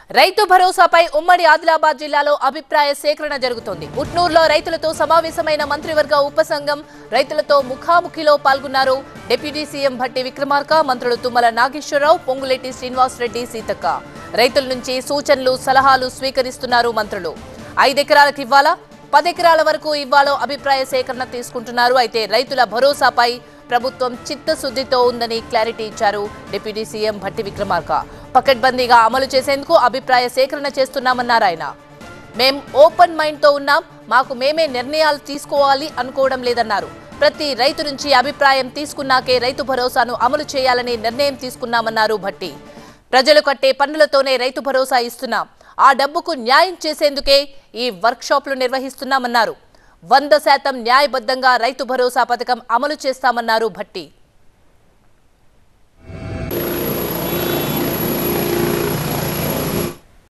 రైతు భరోసాపై ఉమ్మడి ఆదిలాబాద్ జిల్లాలో అభిప్రాయ సేకరణ జరుగుతోంది. ఉట్నూరులో రైతులతో సమావేశమైన మంత్రివర్గ ఉపసంఘం రైతులతో ముఖాముఖిలో పాల్గొన్నారు. డిప్యూటీ సీఎం భట్టి విక్రమార్క, మంత్రులు తుమ్మల నాగేశ్వరరావు, పొంగులేటి శ్రీనివాసరెడ్డి, సీతక్క రైతుల నుంచి సూచనలు, సలహాలు స్వీకరిస్తున్నారు మంత్రులు. 5 ఎకరాలకు ఇవ్వాలా, 10 ఎకరాల వరకు ఇవ్వాలో అభిప్రాయ సేకరణ తీసుకుంటున్నారు. అయితే రైతుల భరోసాపై ప్రభుత్వం చిత్తశుద్ధితో ఉందని క్లారిటీ ఇచ్చారు డిప్యూటీ సీఎం భట్టి విక్రమార్క. పకడ్బందీగా అమలు చేసేందుకు అభిప్రాయ సేకరణ చేస్తున్నామన్నారు ఆయన. మేం ఓపెన్ మైండ్తో ఉన్నాం, మాకు మేమే నిర్ణయాలు తీసుకోవాలి అనుకోవడం లేదన్నారు. ప్రతి రైతు నుంచి అభిప్రాయం తీసుకున్నాకే రైతు భరోసాను అమలు చేయాలని నిర్ణయం తీసుకున్నామన్నారు భట్టి. ప్రజలు కట్టే పన్నులతోనే రైతు భరోసా ఇస్తున్నాం, ఆ డబ్బుకు న్యాయం చేసేందుకే ఈ వర్క్షాప్లు నిర్వహిస్తున్నామన్నారు. 100% న్యాయబద్ధంగా రైతు భరోసా పథకం అమలు చేస్తామన్నారు భట్టి.